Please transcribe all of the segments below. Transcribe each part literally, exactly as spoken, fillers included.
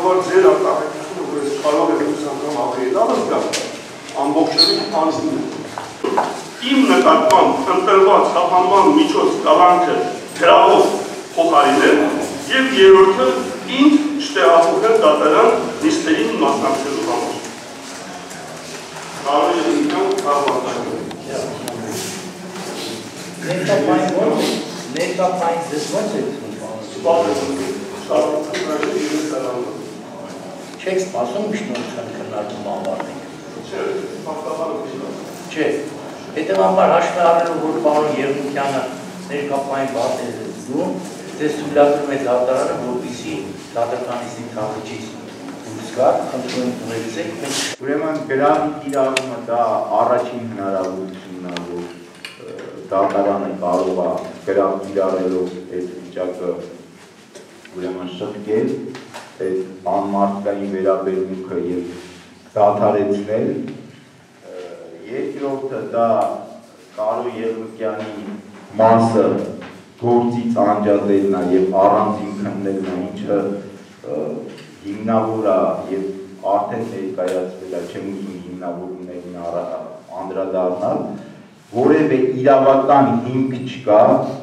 Բնականաբար ձեր արտահայտությունը, որ ես կարող եմ ուսս անգամ ավելի լավը զգա, ամբողջովին անձնի է։ Իմ նկատմամբ ընտրված խափանման միջոց կավանքը գրավով փոխարինել և երրորդը ինձ չտեղափոխել դատարան նիստերին մասնակցելու համար։ Կարող է ինքան քաղաքական։ Ներկայացնի դες ո՞նց է Չեք սպասում շնորհքան քննարկումը ավարտենք։ Չէ, փաստաբանը Չէ, հետևաբար հաշվի առնելով, որ պարոն Եղնիկյանը ներկայացնի բաց է զգում, դες թույլատրում է դատարանը, որպեսզի դատարանից ինքնավճից դուրս գա, խնդրում եմ ուղեկցեք։ Ուրեմն գրավի իրավունքը դա առաջին հնարավորությունն է, որ դատարանը կարող է գրավ իրարելով այդ վիճակը ուրեմն շտկել, այդ անմարդկային վերաբերմունքը և դադարեցնել։ Երկրորդը դա Կարո Եղնիկյանի մասը գործից անջատելն է և առանձին քննելն է, ինչը հիմնավոր է և արդեն ներկայացվել է, չեմ ուզում հիմնավորումներին անդրադառնալ, որևէ իրավական հիմք չկա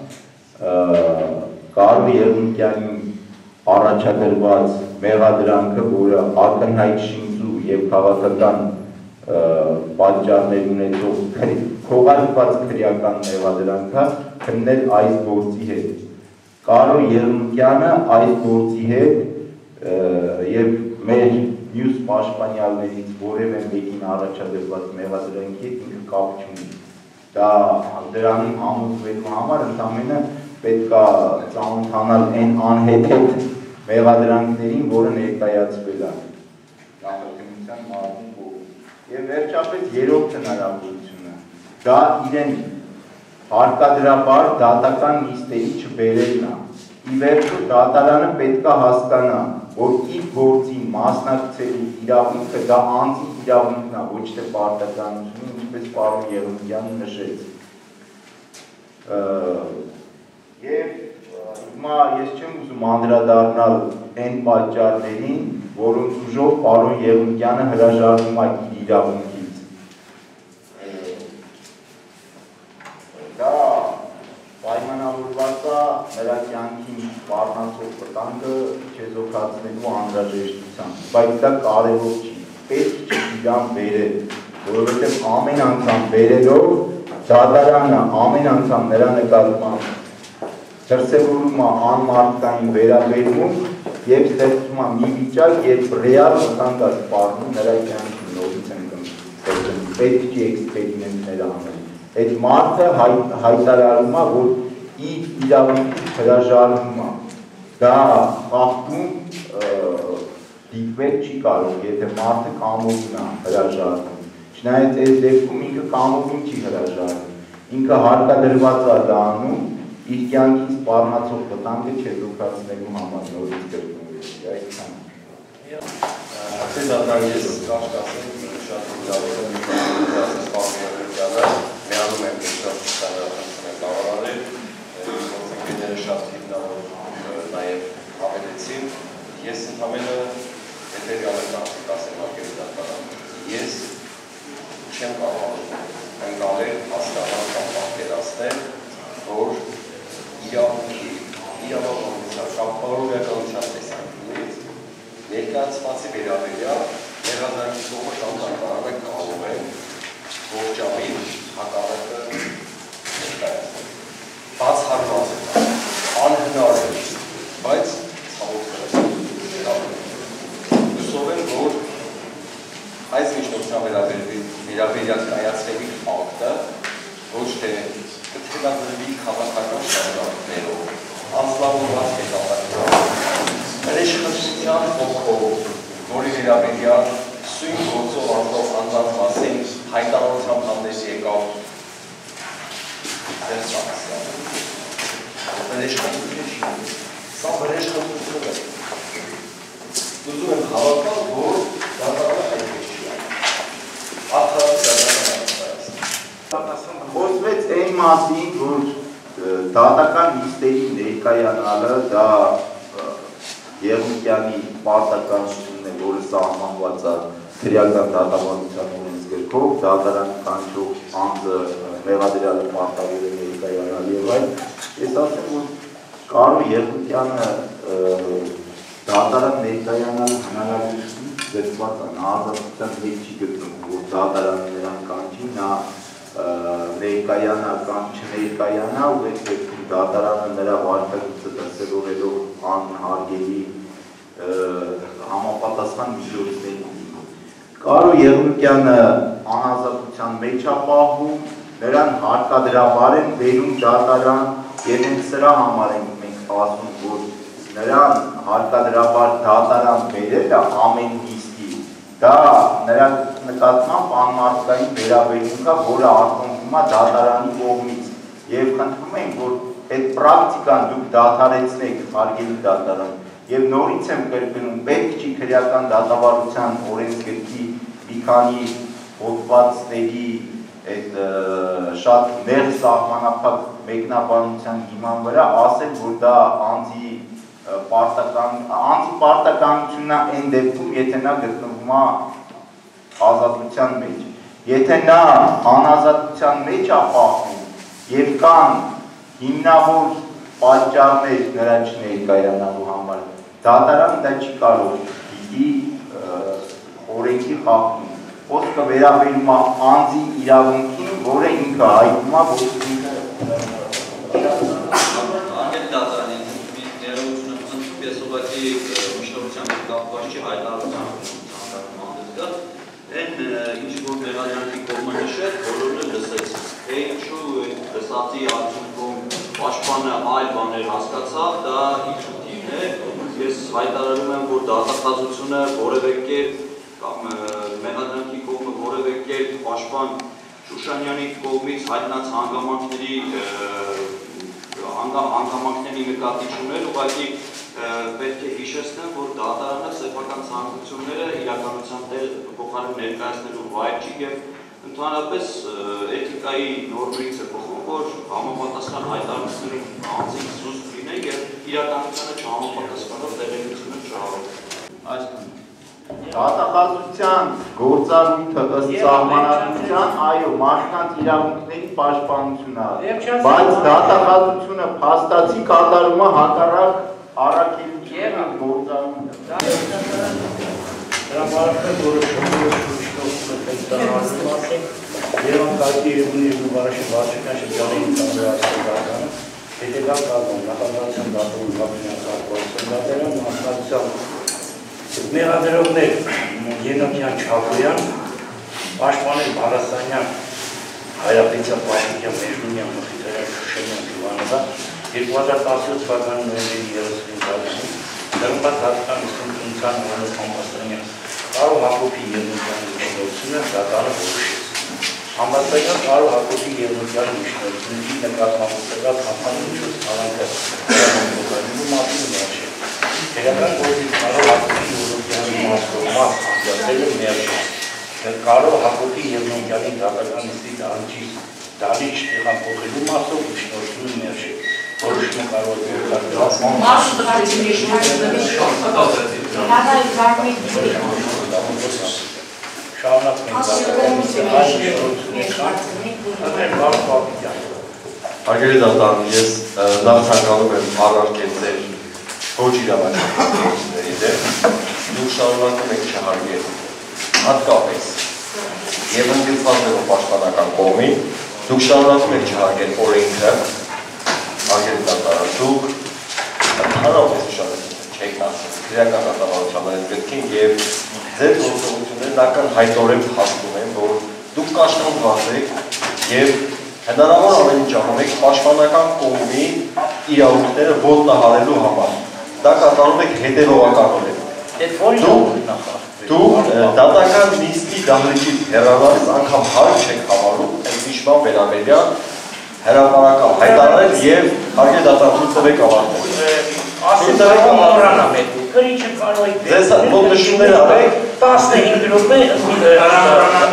Կարո Եղնիկյանի առաջադրված մեղադրանքը, որը ակնհայտ շինծու և քաղաքական պատճառներ ունեցող քողարկված քրեական մեղադրանքը քննել այս գործի հետ։ Կարո Եղնիկյանը այս գործի հետ և մեր մյուս պաշտպանյալներից որևէ մեկին առաջադրված մեղադրանքի հետ ինքը կապ չունի։ Դա դրանում համոզվելու համար ընդամենը պետք է ծանոթանալ այն անհեթեթ մեղադրանքներին, որը ներկայացվել է նախաքննության մարմին կողմից։ Եվ վերջապես երրորդ հնարավորությունը դա իրեն հարկադրաբար դատական նիստերի չբերելն է։ Ի վերջո դատարանը պետք է հասկանա, որ իր գործին մասնակցելու իրավունքը դա անձի իրավունքն է, ոչ թե պարտականությունը, ինչպես պարոն Եղնիկյանը նշեց։ Եվ հիմա ես չեմ ուզում անդրադառնալ այն պատճառներին, որոնց ուժով պարոն Եղնիկյանը հրաժարվում է իր իրավունքից։ Դա պայմանավորված է նրա կյանքին սպառնացող վտանգը չեզոքացնելու անհրաժեշտությամբ, բայց դա կարևոր չի, պետք չի իրան բերել, որովհետև ամեն անգամ բերելով դատարանը ամեն անգամ նրա նկատմամբ դրսևորում է անմարդկային վերաբերմունք և ստեղծում է մի վիճակ, երբ ռեալ վտանգ է սպառնում նրա կյանքին, նորից ենք ստեղծում, պետք չի էքսպերիմենտներ անել։ Այդ մարդը հայտարարում է, որ իր իրավունքից հրաժարվում է։ Դա խախտում դիտվել չի կարող, եթե մարդը կամովին է հրաժարվում։ Չնայած այս դեպքում ինքը կամովին չի հրաժարվում։ Ինքը հարկադրված է դա անում իր կյանքին սպառնացող վտանգը չեզոքացնելու համար, նորից կրկնվեց, այսքան։ Այսպես դատարան ես կարճ կասեմ, շատ ուզավորում եմ սպառնյալները միանում եմ շատ ստանդարտացնել կավարաներ, գործընկերները շատ հիմնավոր նաև հավելեցին, ես ընդամենը հետևյալը կասեմ արկելի դատարան, ես չեմ կարող ընկալել, հասկանալ կամ պատկերացնել, որ իրավունքի, իրավաբանության կամ բարոյականության տեսանկյունից ներկայացվածի վերաբերյալ մեղադրանքի կողմը կամ դատարանը կարող է ողջամիտ հակառակը ներկայացնել։ Բացառված է, անհնար է, բայց ցավոք հուսով եմ, որ այս միջնորդության վերաբերյալ կայացվելի ակտը ոչ թե կթելադրվի քաղաքական շարժառիթներով, անձնավորված հետապատկերով, հրեշխնդրության հոգով, որի վերաբերյալ սույն գործով անձնով անձանց մասին հայտարարությամբ հանդես եկավ ձեր սակսյանը։ Հրեշխնդրություն չի, սա հրեշխնդրություն է։ Ուզում եմ հավատալ, որ դատարանը այդպես չի այն։ Արդարացի դատարանը այդպես։ Խոսվեց այն մասին, որ դատական նիստերի ներկայանալը դա Եղունկյանի պարտականությունն է, որը սահմանված է քրեական դատավարության օրենսգրքով, դատարան կանչող անձը մեղադրյալը պարտավոր է ներկայանալ եւ այլ։ Ես ասեմ, որ Կարո Եղունկյանը դատարան ներկայանալ հնարավորություն գրված է, նա ազատության հետ չի գտնվում, որ դատարանը նրան կանչի, նա ներկայանա կամ չներկայանա ու այդ դեպքում դատարանը նրա վարքագիծը դրսևորելով անհարգելի համապատասխան միջոցների։ Կարո Եղունկյանը անազատության մեջ է պահվում, նրան հարկադրաբար են բերում դատարան եւ հենց սրա համար ենք մենք ասում, որ նրան հարկադրաբար դատարան բերելը ամեն դիստի դա նրա նկատմամբ անմարդկային վերաբերմունք է, որը արտոնվում է դատարանի կողմից եւ խնդրում ենք, որ այդ պրակտիկան դուք դադարեցնեք, հարգելի դատարան, եւ նորից եմ կրկնում, պետք չի քրեական դատավարության օրենսգրքի մի քանի հոդվածների այդ շատ նեղ սահմանափակ մեկնաբանության հիման վրա ասել, որ դա անձի պարտական անձի պարտականությունն է այն դեպքում, եթե նա գտնվում է ազատության մեջ։ Եթե նա անազատության մեջ է պահվում եւ կան հիմնավոր պատճառներ նրա չներկայանալու համար, դատարանը դա չի կարող դիտի օրենքի խախտում։ Խոսքը վերաբերում է անձի իրավունքին, որը ինքը հայտնում է, որ ինքը մշտության կապված չի հայտարարության կա, այն ինչ որ մեղադրանքի կողմը նշեց, բոլորը լսեց, թե ինչու լսածի արդյունքում պաշտպանը այլ բաներ հասկացավ, դա իր խնդիրն է, ես հայտարարում եմ, որ դատախազությունը որևէ կերպ կամ մեղադրանքի կողմը որևէ կերպ պաշտպան Շուշանյանի կողմից հայտնած հանգամանքների հանգամանքների նկատի չուներ, ուղղակի պետք է հիշեցնեմ, որ դատարանը սեփական ցանկությունները իրականության փոխարեն ներկայացնելու վայր չի եւ ընդհանրապես էթիկայի նորմերից է փոխում, որ համապատասխան հայտարարությունները անձի զուսպ լինեն եւ իրականությանը չհամապատասխանող տեղեկությունը չհաղորդեն։ Դատախազության գործառույթը ըստ սահմանադրության, այո, մարդկանց իրավունքների պաշտպանությունն է, բայց դատախազությունը փաստացի կատարում է հակառակ առաքելության գործառույթը։ Հրապարակը որոշումները շուշտով մտածում եւ անկարգի երևույթի վարաշի վարչական շրջանի ծառայական հետեւյալ կազմում նախագահության դատում կապիտան դատերան մասնակցության մեղադրողներ Ենոքյան Չապոյան, պաշտպանել Բարասանյան, Հայրապետյան Պաշտիկյան Մեժնունյան Մխիթարյան Շուշանյան Հիվանովը երկու հազար տասնյոթ թվականի նոյեմբերի երեսունին տարեին դրմբած հատկան ուսումնության Հրանոց Համբաստանյան Կարո Հակոբի Եղունկյանի միջնորդությունը դատարանը որոշեց։ Համբաստանյան Կարո Հակոբի Եղունկյանի միջնորդությունների նկատմամբ ուղղված համանուն ցավանքը փոխարինելու մասին ներշել։ Քրեական գործի Կարո Հակոբի Եղունկյանի մասնորմալ աջակցելը ներշել։ Կարո Հակոբի Եղունկյանի դատական նիստի դահանջի դալիչ տեղափոխելու մասով միջնորդությունը ներշել։ Որոշումը կարող է գործարկել։ Մասը դարձի Հարգելի դատարան, ես նախ ցանկանում եմ առարկել ձեր ոչ իրավաչափների դեմ, դուք շարունակում եք չհարգել հատկապես եւ ընդգծվածներով պաշտպանական կողմին, դուք շարունակում եք չհարգել օրենքը, հարգելի դատարան, դուք ընդհանրապես ուշադրություն չեք դարձնում քրեական դատավարության օրենսգրքին եւ ձեր գործողությունները ական հայտորեն փաստում են, որ դուք կաշկանդված եք եւ հնարավոր ավելի ճանաչում եք պաշտպանական կողմի իրավունքները ոտնահարելու համար։ Դա կատարում եք հետևողականորեն։ Դուք դատական նիստի դահլիճից հեռանալիս անգամ հարկ չեք համարում այնպիսի բան վերաբերյալ հրապարակալ հայտարարել եւ հարգելի դատարան տվեք ավարտել։ Ասում եմ մոռանամ այդ քրիչը կարող եք ձեզ ո՞ր նշումներ արեք տասնհինգ րոպե հրապարականամ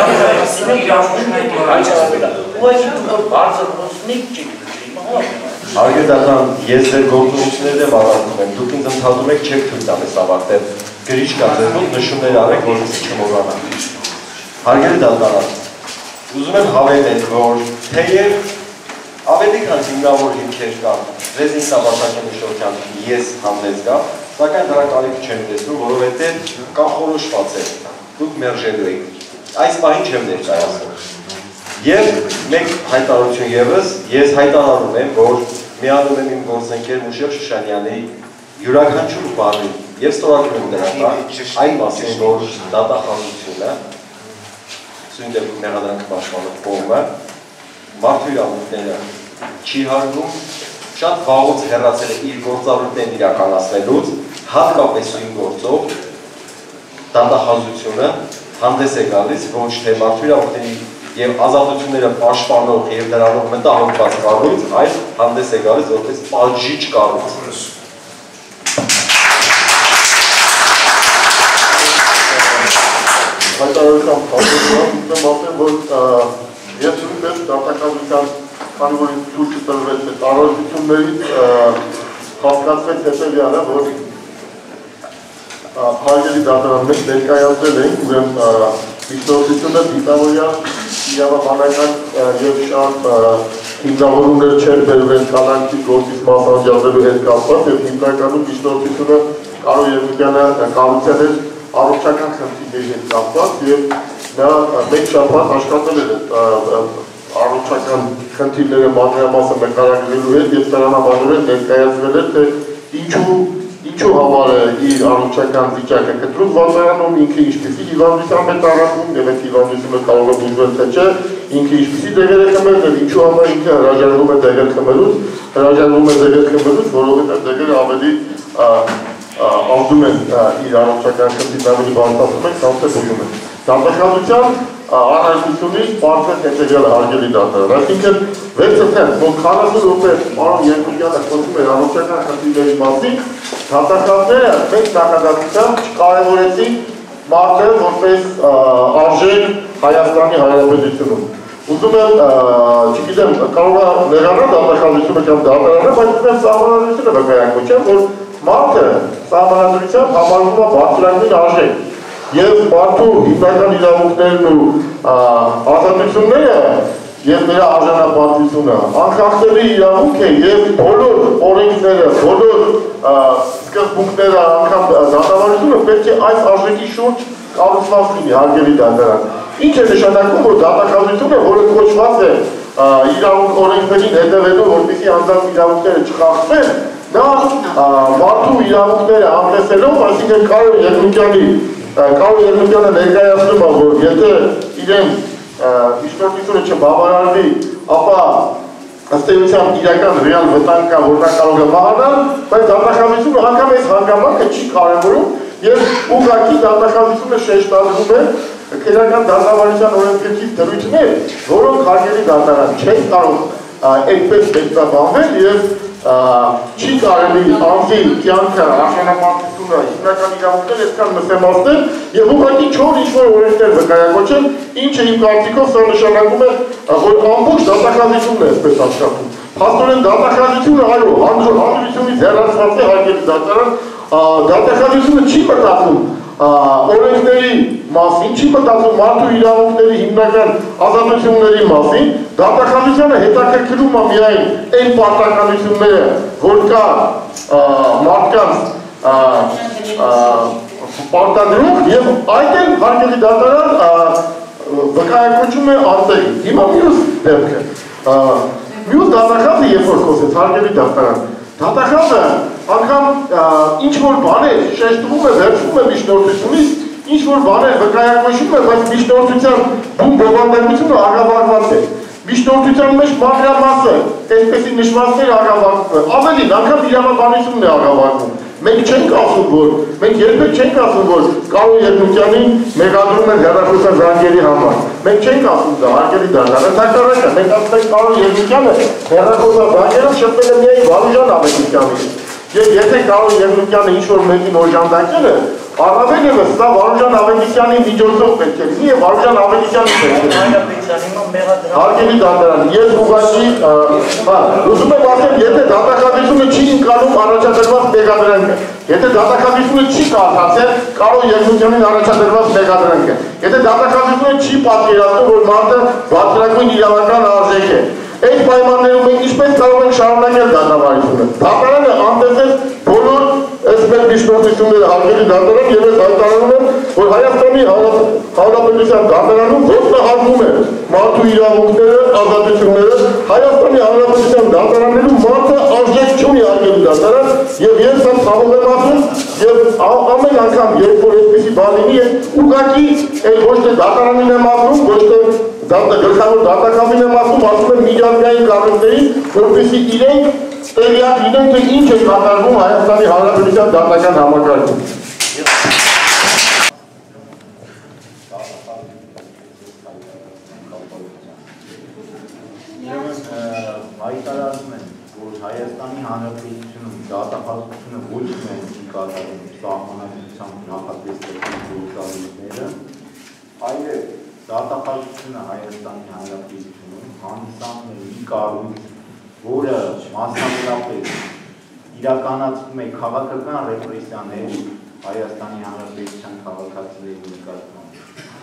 ես իրավունքների հայտարարել։ Ու այդ բարձր խոսնիկ չի դրի մահ։ Հարգելի դատարան, ես ձեր գործողությունների դեմ առարկում եմ, դուք ինձ ընդհատում եք չեք թույլ տալիս ավարտել, գրիչ կա ձեր մոտ նշումներ արեք, որպեսզի չմոռանաք։ Հարգելի դատարան, ուզում եմ հավելել, որ թեև ավելի քան հիմնավոր հիմքեր կան ձեզ ինքնաբացակի մշտության ես հանդես գա, սակայն դրա կարիք չեմ տեսնում, որովհետև կանխորոշված է, դուք մերժելու եք։ Այս պահին չեմ ներկայացնում։ Եվ մեկ հայտարարություն ևս, ես հայտարարում եմ, որ միանում եմ իմ գործընկեր Մուշեղ Շուշանյանի յուրաքանչյուր բառի եւ ստորագրում դրական այն մասին, որ դատախազությունը սույն դեպքում մեղադրանքը պաշտպանող կողմը մարդու իրավունքները չի հարգում, շատ վաղուց հեռացել է իր գործառույթներն իրականացնելուց, հատկապես սույն գործով դատախազությունը հանդես է գալիս ոչ թե մարդու իրավունքների եւ ազատությունները պաշտպանող եւ դրանով մտահոգված կառույց, այլ հանդես է գալիս որպես պատժիչ կառույց։ Հայտարարությամբ պատասխանում եմ ասեմ, որ ես նույնպես դատախազության քանի որ ցույց տրվեց այդ առողջություններից հասկացվեց հետևյալը, որ հարգելի դատարան մենք ներկայացրել ենք, ուրեմն միջնորդությունը դիտավորյալ իրավաբանական եւ շատ հիմնավորումներ չեր բերվել կանանցի գործից մասնաճյուղելու հետ կապված եւ հիմնականում միջնորդությունը Կարո Երմիկյանը կառուցել էր առողջական խնդիրների հետ կապված եւ նա մեկ շաբաթ աշխատել էր առողջական խնդիրները մանրամասը նկարագրելու հետ եւ սրանավարորեն ներկայացվել էր թե ինչու ինչու համար է իր առողջական վիճակը կտրուկ վատարանում, ինքը ինչպիսի հիվանդությամբ է տարածվում եւ այդ հիվանդությունը կարող է բուժվել թե չէ, ինքը ինչպիսի դեղեր է խմել եւ ինչու համար ինքը հրաժարվում է դեղեր խմելուց, հրաժարվում է դեղեր խմելուց, որովհետեւ դեղերը ավելի ազդում են իր առողջական խնդիրն ավելի բարձրացնում են, քան թե բուժում են։ Դատախազության առարկությունից բարձր հետևյալը հարգելի դատարան, այսինքն վեցը թե որ քառասուն րոպե պարոն Երմիկյանը խոսում էր առողջական խնդիրների մասին, դատախազները մեծ նախադասությամբ չկարևորեցին մարդը որպես արժեք Հայաստանի Հանրապետությունում։ Ուզում եմ, չգիտեմ, կարող է նեղանալ դատախազությունը կամ դատարանը, բայց ուզում եմ սահմանադրությունը վկայակոչեմ, որ մարդը սահմանադրությամբ համարվում է բարձրագույն արժեք եւ մարդու հիմնական իրավունքներն ու ազատությունները եւ նրա արժանապատվությունը անխախտելի իրավունք է եւ բոլոր օրենքները, բոլոր սկզբունքները, անգամ դատավարությունը պետք է այս արժեքի շուրջ կառուցված լինի, հարգելի դատարան։ Ինչ է նշանակում, որ դատախազությունը, որը կոչված է իրավունք օրենքներին հետևելու, որպեսզի անձանց իրավունքները չխախտվեն, նա մարդու իրավունքները ամրացնելով, այսինքն Կարո Երմիկյանի Կարո Երմիկյանը ներկայացնում է, որ եթե իրեն միջնորդությունը չբավարարվի, ապա ըստ էության իրական ռեալ վտանգ կա, որ նա կարող է մահանալ, բայց դատախազությունը անգամ այս հանգամանքը չի կարևորում եւ ուղղակի դատախազությունը շեշտադրում է քրեական դատավարության օրենսգրքից դրույթներ, որոնք հարգելի դատարան չեն կարող այդպես մեկնաբանվել եւ չի կարելի անձի կյանքը, արժանապատվությունը, հիմնական իրավունքները այսքան մսեմացնել եւ ուղղակի չոր ինչ-որ օրենքներ վկայակոչել, ինչը իմ կարծիքով սա նշանակում է, որ ամբողջ դատախազությունն է այսպես աշխատում։ Փաստորեն դատախազությունը այո, հանրությունից հեռացված է հարգելի դատարան, դատախազությունը չի մտածում օրենքների մասին, չի մտածում մարդու իրավունքների հիմնական ազատությունների մասին, դատախազությունը հետաքրքրում է միայն այն պարտականությունները, որ կա մարդկանց պարտադրող եւ այդ են հարգելի դատարան վկայակոչում է անտեղի։ Հիմա մյուս դեպքը, մյուս դատախազը երբ որ խոսեց հարգելի դատարան, դատախազը անգամ ինչ-որ բաներ շեշտվում է, վերջվում է միջնորդությունից, ինչ-որ բաներ վկայակոչում է, բայց միջնորդության բուն բովանդակությունը աղավաղված է։ Միջնորդության մեջ մանրամասը, այսպեսի նշվածներ աղավաղվում է, ավելին, անգամ իրավաբանությունն է աղավաղվում։ Մենք չենք ասում, որ, մենք երբեք չենք ասում, որ Կարո Երմիկյանին մեղադրում են հեռախոսազանգերի համար։ Մենք չենք ասում դա, հարգելի դատարան, ընդհակառակը, մենք ասում ենք Կարո Երմիկյանը հեռախոսազանգերով շփվել է միայն Վարուժան Ավետիսյանի հետ։ Եվ եթե Կարո Երմիկյանը ինչ-որ մեկին օժանդակել է, Առավել ևս սա Վարուժան Ավետիսյանի միջոցով պետք է լինի եւ Վարուժան Ավետիսյանի պետք է լինի։ Հարգելի դատարան, ես ուղղակի, հա, ուզում եմ ասել, եթե դատախազությունը չի ընկալում առաջադրված մեղադրանքը, եթե դատախազությունը չի կարդացել Կարո Երնուկյանին առաջադրված մեղադրանքը, եթե դատախազությունը չի պատկերացնում, որ մարդը բարձրագույն իրավական արժեք է, այդ պայմաններում մենք ինչպես կարող ենք շարունակել դատավարությունը։ Դատարանը անտեսել բոլոր այս մեր միջնորդությունները հարգելի դատարան եւ ես հայտարարում եմ, որ Հայաստանի Հանրապետության դատարանում ոտնահարվում է մարդու իրավունքները, ազատությունները, Հայաստանի Հանրապետության դատարաններում մարդը արժեք չունի հարգելի դատարան եւ ես սա ցավով եմ ասում եւ ամեն անգամ երբ որ այսպեսի բան լինի, ուղղակի այդ ոչ թե դատարանին եմ ասում, ոչ թե գլխավոր դատակամին եմ ասում, ասում եմ միջազգային կառույցներին, որպեսզի իրենք տեղյակ լինեն, թե ինչ է կատարվում Հայաստանի Հանրապետության դատական համակարգում։ Հայտարարում են, որ Հայաստանի Հանրապետությունում դատախազությունը ոչ միայն չի կատարում սահմանադրությամբ նախատեսված գործառույթները, այլև դատախազությունը Հայաստանի Հանրապետությունում հանդիսանում է մի կառույց, որը մասնավորապես իրականացվում է քաղաքական ռեպրեսիաներ Հայաստանի Հանրապետության քաղաքացիների նկատմամբ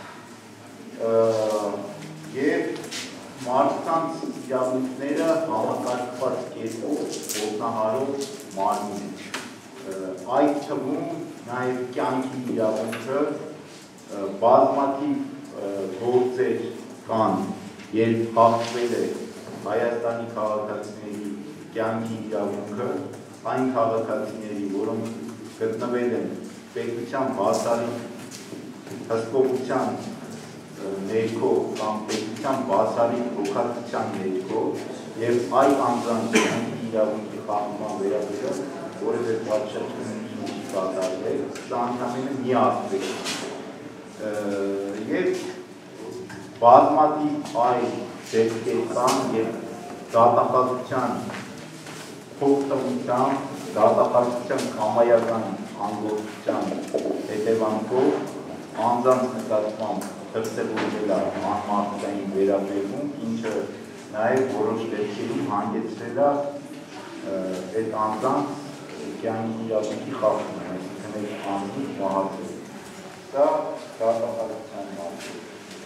եւ մարդկանց իրավունքները համակարգված կերպով ոտնահարող մարմին է։ Այդ թվում նաեւ կյանքի իրավունքը բազմաթիվ գործեր կան, երբ խախտվել է Հայաստանի քաղաքացիների կյանքի իրավունքը, այն քաղաքացիների, որոնք գտնվել են պետության բացառիկ հսկողության ներքո կամ պետության բացառիկ հոգատության ներքո եւ այդ անձանց կյանքի իրավունքի խախտման վերաբերյալ որևէ պատժամիջոցի չի կատարվել, սա ընդհանրապես մի ասպեկտ է եւ բազմաթիվ այլ դեպքեր կան եւ դատախազության փոխտվության, դատախազության կամայական անգործության հետևանքով անձանց նկատմամբ դրսևորվել է անմարդկային վերաբերմունք, ինչը նաև որոշ դեպքերում հանգեցրել է այդ անձանց կյանքի իրավունքի խախտումը, այսինքն այդ անձի մահացել։ Սա դատախազության մաս է։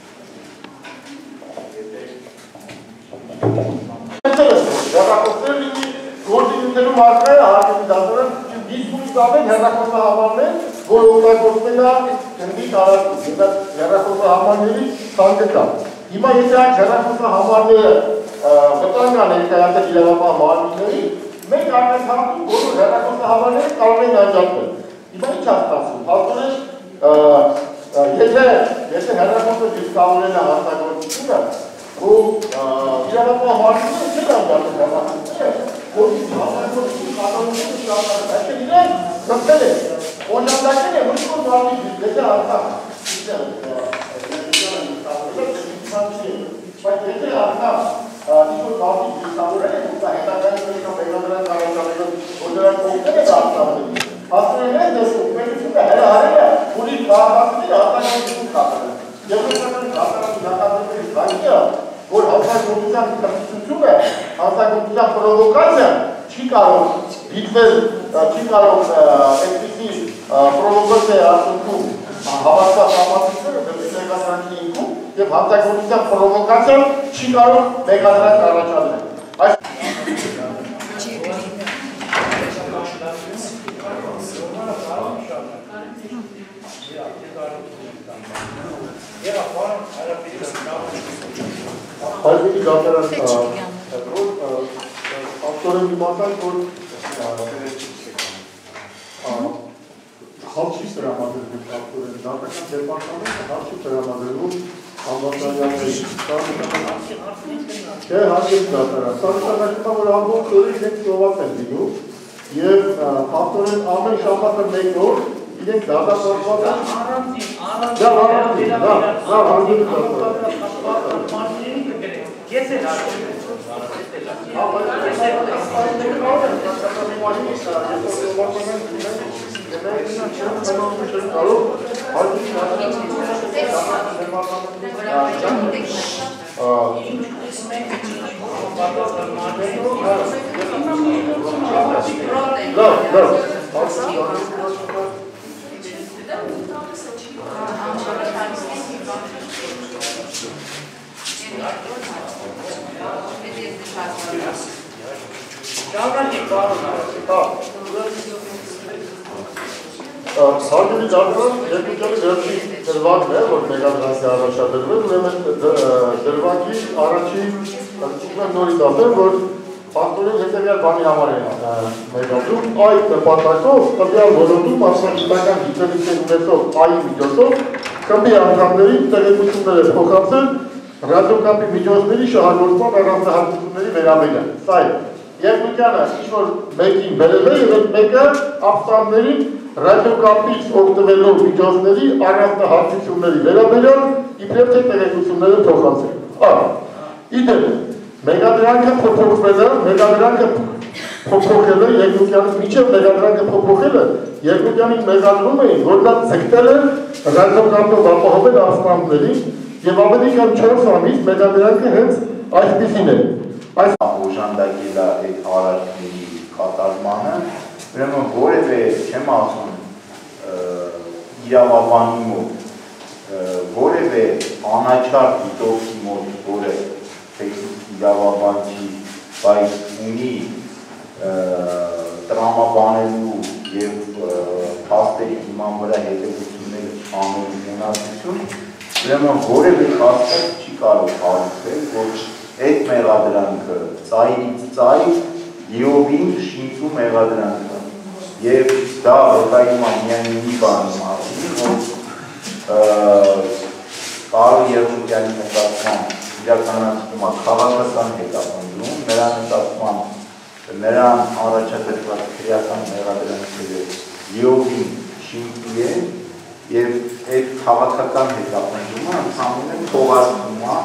Հեռախոսներ լինի գործունեությունում արկայը հարգելի դատարան դիսկուրս ավեն հեռախոսահամարներ, որ օգտագործվել է գնդի տարածքում, հեռախոսահամարների ցանկը կա։ Հիմա եթե այդ հեռախոսահամարները վտանգ են ներկայացել իրավապահ մարմինների, մենք ակնթարթում բոլոր հեռախոսահամարները կարող են անջատվել։ Հիմա ինչ է ստացվում, ասում եթե եթե հեռախոսը դիսկավորել է հանցագործությունը, ու իրավապահ մարմինները չեն անջատել հեռախոսները, որից հանցագործություն կատարությունը շարունակել, այսինքն իրեն խփել են, օժանդակել են ոչ որ մարդիկ, եթե արտակ բայց եթե արտակ ինչ-որ մարդիկ դիսկավորել են, ու դա հետագայում կամ բեղադրան կարողանալով, որ նրանք օգնել են արտակներին, ասում են դեսում, պետությունը հրահարել է, ուրիշ քաղաքացիները արտակարգություն կատարել։ Եվրոպական դատարանի դատավորների զանգը, որ հանցագործության կրթությունը, հանցագործության պրովոկացիան չի կարող դիտվել, չի կարող այսպիսի պրովոկացիա արդյունքում հավաստված համակարգները դեպի մեկադրանքի ինքում եւ հանցագործության պրովոկացիան չի կարող մեկադրանք առաջադրել։ Հարգելի դատարան, ավտորեն իմացան, որ հարցի տրամադրվում ավտորեն դատական դեպարտամենտը հարցի տրամադրվում ամբաստանյանների չէ, հարգելի դատարան, սարսանաշմա, որ ամբողջ օրը իրենք ծովակ են լինում և ավտորեն ամեն շաբաթը մեկ օր իրենք դատապարտված են առանձին, առանձին, դա հարգելի դատարան Yes, it is. Հարգելի դարձան, երկուքյալի վերջի դրվագն է, որ մեգադրանքի առաջադրվել, ուրեմն դրվագի առաջի ծուկներ նորից ասեմ, որ պաստորին հետևյալ բանի համար են մեգադրում, այդ նպատակով տվյալ ոլորտում մասնագիտական գիտելիքներ ունեցող ԱԻ միջոցով խմբի անդամների տեղեկություններ է փոխանցել ռադիոկապի միջոցների շահագործման առանձնահատկությունների վերաբերյալ։ Սա է։ Երկուքյանը ինչ-որ մեկին բերել է և այդ մեկը ապստաններին ռադիոկապից օգտվելով միջոցների առանձնահատկությունների վերաբերյալ իբրև թե տեղեկությունները փոխանցել։ Ա. Իդեպ, մեգադրանքը փոփոխվել է, մեգադրանքը փոփոխել է Երկուքյանից մինչև մեգադրանքը փոփոխել է, Երկուքյանին մեզադրում էին, որ նա ձգտել է ռադիոկապով ապահովել ապստաններին և ավելի քան չորս ամիս մեգադրանքը հենց այսպիսին է։ Այս օժանդակել է այդ արարքների կատարմանը, ուրեմն որևէ չեմ ասում իրավաբանի մոտ, որևէ անաչառ դիտորդի մոտ, որը իրավաբան չի, բայց ունի տրամաբանելու և փաստերի հիման վրա հետևություններ անելու ունակություն, ուրեմն որևէ փաստեր չի կարող հարուցել, որ այդ մեղադրանքը ծայրից ծայր լիովին շինծու մեղադրանքը և դա վկայում է միայն մի բանի մասին, որ Կարլ Երմուկյանի նկատմամբ իրականացվում է քաղաքական հետապնդում, նրա նկատմամբ նրան առաջադրված քրեական մեղադրանքերը լիովին շինծու են և այդ քաղաքական հետապնդումը ընդհանրապես թողարկվում է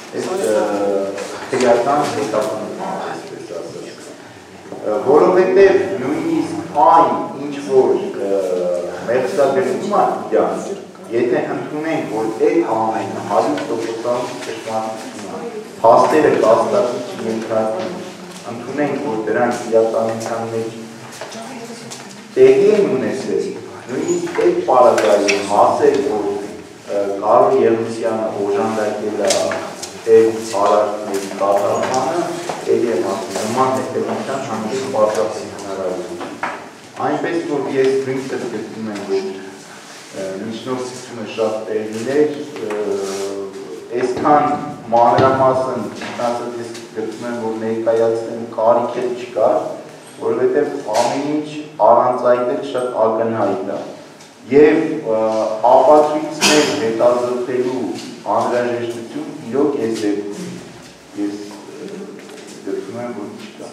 քրեական հետապնդումը, այսպես ասած։ Որովհետև նույնիսկ այն, ինչ որ մեղսագրվում է իրան, եթե ընդունենք, որ այդ ամենը հարյուր տոկոս ճշմարտություն է, փաստերը կասկածի ենթարկվում, ընդունենք, որ դրանք իրականության մեջ տեղի են ունեցել, նույնիսկ այդ պարագայում ասել, որ Կարլ Երմուսյանը օժանդակել է այդ արարքների կատարմանը, էլ եմ ասում, նման հետևանքան հանդես պարտացի հնարավորություն։ Այնպես, որ ես նույնպես գտնում եմ, որ միջնորդությունը շատ տեղիներ, այսքան մանրամասն ասած ես գտնում եմ, որ ներկայացնեմ կարիք էլ չկար, որովհետև ամեն ինչ առանց այդել շատ ակնհայտ է։ Եվ ապացույցներ հետազոտելու անհրաժեշտություն իրոք ես դեպքում ես գտնում եմ, որ չկա։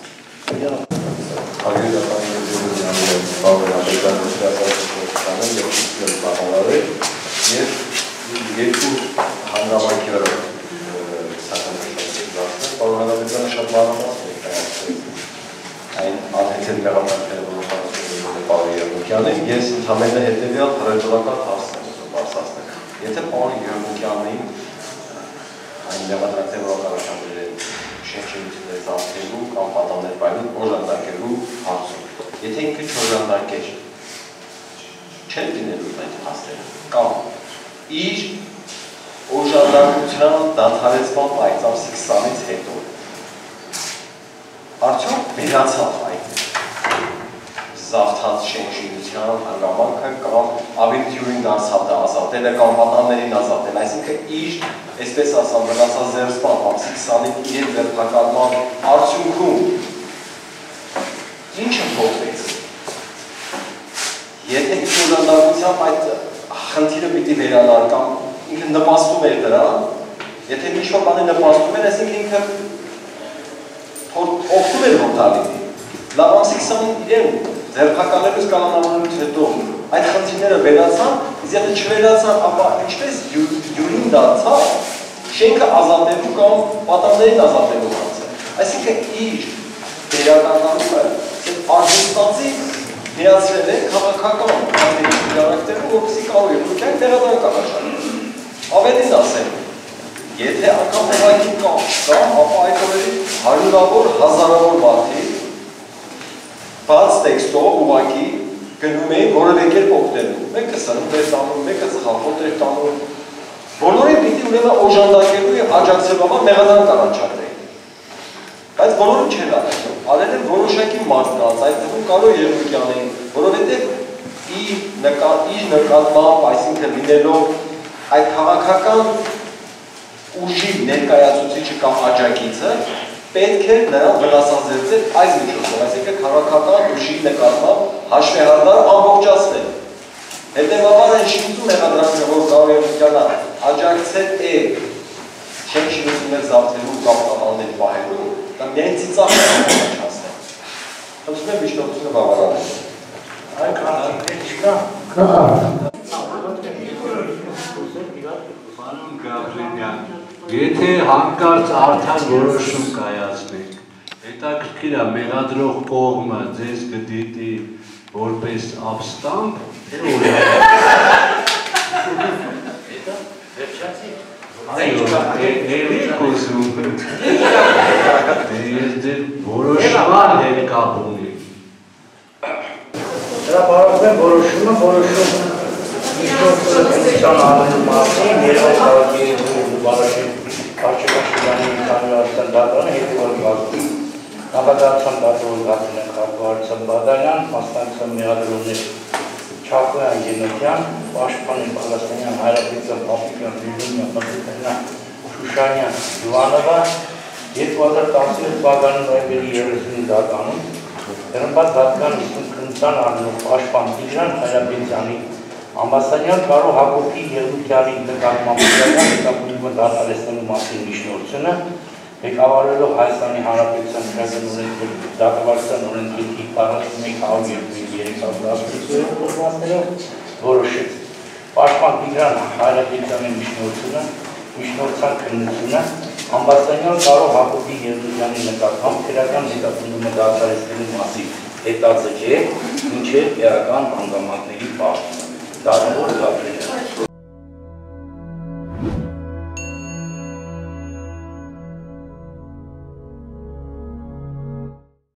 Ագրեգատային բավարարել և բավարարել և երկու հանգամանքերով սականաշատացնել, բավարարելությունը շատ մանրամասն է կայացրել այն անհեթել մեղադրանքները, որ խարացել է պարոն Երմուկյանին, ես ընդհանրապես հետևյալ հռետորական հարցն եմ բարձրացնել։ Եթե պարոն Երմուկյանին այն մեղադրանքները, որ առաջադրել են շենքերությունները ծածկելու կամ պատաններ պայմին օժանդակելու հարցում։ Եթե ինքը չօժանդակեր, չեն լինելու այդ փաստերը, կամ իր օժանդակության դադարեցման այդ ամսի քսանից հետո արդյոք վերացավ այդ զավթած շենքերության հանգամանքը կամ ավելի դյուրին դարձավ դա ազատելը կամ պատաններին ազատել, այսինքն իր, այսպես ասամ, վնասած ձեռսպան ամսի քսանից իր ձեռնարկման արդյունքում ինչը փոխվեց։ Եթե ինքը օժանդակությամբ այդ խնդիրը պիտի վերանար կամ ինքը նպաստում էր դրան, եթե ինչ-որ բանի նպաստում էր, այսինքն ինքը օգտում էր հոտալիտի։ Լավ ամսի քսանին իրեն ձեռնարկալելուց կանոնավորելուց հետո այդ խնդիրները վերացան, իսկ եթե չվերացան, ապա ինչպես յուրին դարձավ շենքը ազատելու կամ պատաններին ազատելու հարցը։ Այսինքն իր վերականգնումը արհեստացի միացրել են քաղաքական քարտեզի որպեսզի կարող երկուքյան տեղական կառաջարկել։ Ավելին ասեմ, եթե անգամ ուղղակի կա, կա, ապա այդ օրերի հարյուրավոր, հազարավոր մարդիկ բաց տեքստով ուղղակի գնում էին որևէ կերպ օգնելու։ Մեկը սնունդ էր տանում, մեկը ծխախոտ էր տանում։ Բոլորին պիտի ուրեմն օժանդակելու եւ աջակցելու համար մեղադրանք առաջարկեին։ Բայց բոլորը չեն արել։ Արել են որոշակի մարդկանց, այդ թվում Կարո Երմուկյանին, որովհետեւ իր նկատ իր նկատմամբ, այսինքն լինելով այդ քաղաքական ուժի ներկայացուցիչը կամ աջակիցը պետք է նրան վնասազերծել այս միջոցով, այսինքն քաղաքական ուժի նկատմամբ հաշվեհարդար ամբողջացնել։ Հետևաբար այն շինություն մեղադրանքը, որ Կարո Երմուկյանը աջակցել է չեն շինություններ զարդելու կամ կապաններ պահելու, դա միայն ծիծաղ է առաջացնել։ Խնդրում եմ միջնորդությունը բավարարել։ Այ քարտեզը չկա։ Կա։ Պարոն Գաբրելյան, եթե հանկարծ արդար որոշում կայացնենք, հետաքրքիր է մեղադրող կողմը ձեզ կդիտի որպես ապստամբ, թե որ է։ Հետո վերջացի։ Այո, էլի կոզում։ Ես դեր որոշման հետ կապ ունի։ Հրապարակում են որոշումը, որոշում Միջնորդության անելու մասին, երևան քաղաքի բարաշին Կարճակաշիրյանի քանարարության դատարանը հետևորդ վազում։ Նախադարձան դատարան գացին են Խաղաղարարության Բադալյան, մասնակցության մեղադրողներ Չախոյան Ենոքյան, Պաշտպանին Պաղաստանյան, Հայրապետյան Պապիկյան, Բիլյումյան, Մկրտենյան, Շուշանյան, Յուանովա, երկու հազար տասնյոթ թվականի նոյեմբերի երեսունին դատարանում Հրմբատ դատական քննության առնող Պաշտպան Տիգրան Հայրապետյանի Ամբաստանյան Կարո Հակոբի Երմուկյանի նկատմամբ հետապնդումը դադարեցնելու մասին միջնորդությունը ղեկավարելով Հայաստանի Հանրապետության Հանրապետության դատավարության օրենսգրքի քառասունմեկ հարյուր երեք հազար որոշեց Պաշտպան Տիգրան Հայրապետյանի միջնորդությունը միջնորդության քննությունը Ամբաստանյան Կարո Հակոբի Երմուկյանի նկատմամբ քրեական հետապնդումը դադարեցնելու մասին հետաձգել մինչև էական հանգամանքների պահպանումը Դա նոր Գաբրելյան